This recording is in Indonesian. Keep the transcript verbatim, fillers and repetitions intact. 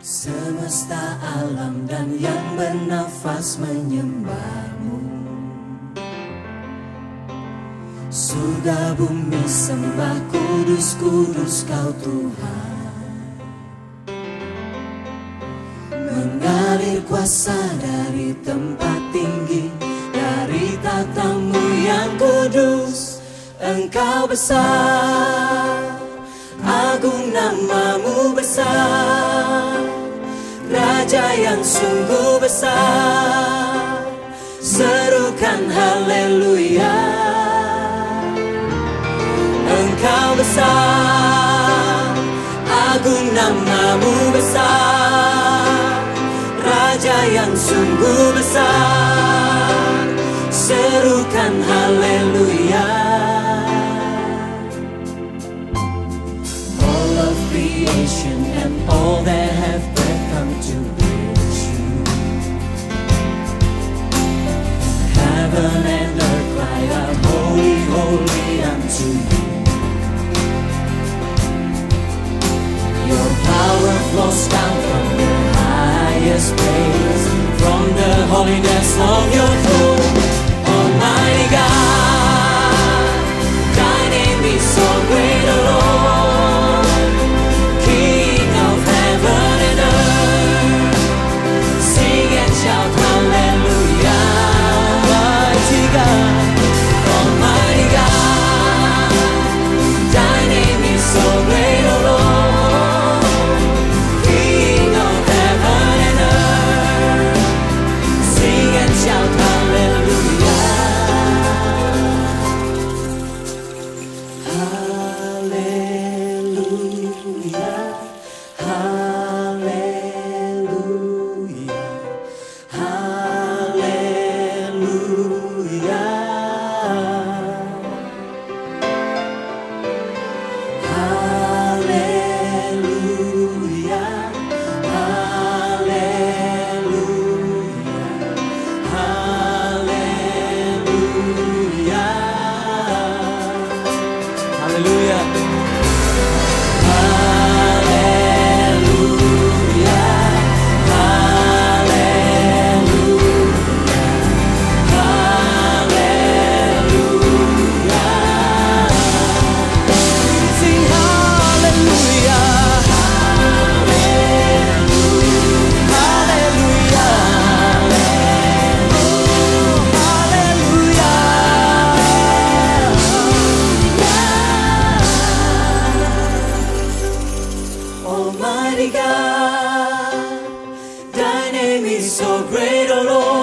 Semesta alam dan yang bernafas menyembahmu. Surga bumi sembah, kudus, kudus kau Tuhan. Mengalir kuasa dari tempat tinggi, dari tatamu yang kudus. Engkau besar, agung namamu besar, Raja yang sungguh besar. Serukan haleluya. Engkau besar, agung namamu besar, Raja yang sungguh besar. Serukan haleluya. All of creation and all that have breath come to praise you. Heaven and earth cry out, holy, holy unto you. Your power flows down from the highest place, from the holiness of your throne, Almighty God. Thy name is so great, O Lord, King of heaven and earth. Sing and shout hallelujah, mighty God, Almighty God. Thy name is so great, O Lord. Almighty God, thy name is so great, O Lord.